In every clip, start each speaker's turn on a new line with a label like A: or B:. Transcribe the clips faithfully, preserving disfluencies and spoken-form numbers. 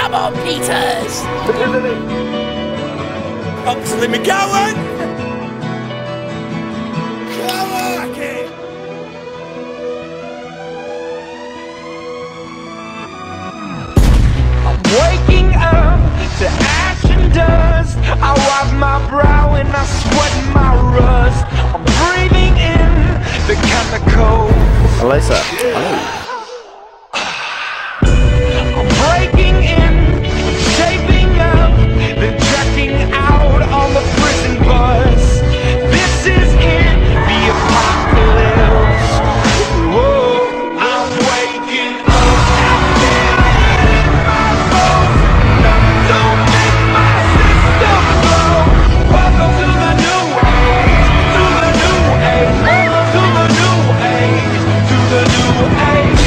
A: Come on, Peters!
B: Obviously, me going! Come on, kid!
C: I'm waking up to ash and dust. I wipe my brow and I sweat my rust. I'm breathing in the chemicals.
D: Hello, sir. Hello.
C: I'm breaking in, shaping up, then checking out on the prison bus. This is it, the apocalypse. Whoa, I'm waking up. In my bones, don't make my system blow. Welcome to the new age, to the new age, to the new age, to the new age.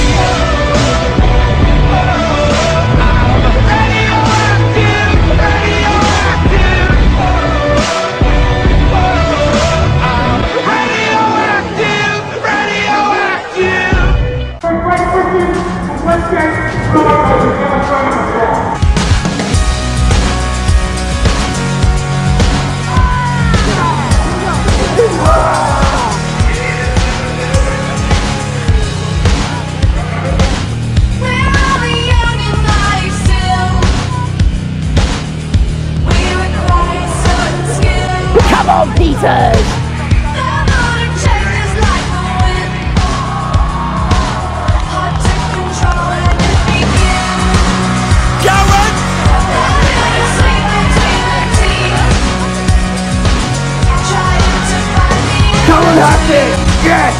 E: Westgate
A: Come on, Peters!
D: Come on, Happy! Yes!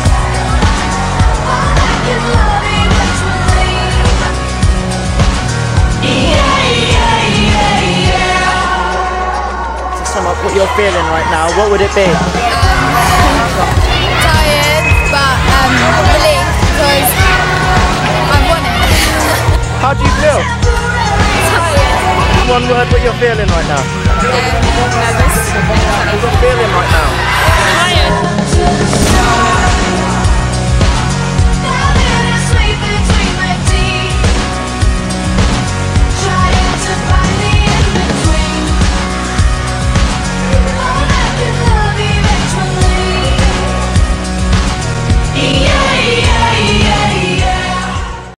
A: To sum up what you're feeling right now, what would it be?
F: Tired, but um, relieved because I won it.
D: How do you feel?
F: Tired.
D: One word, what you're feeling right now?
F: Um, nervous.
D: What you're feeling right now?
F: Tired.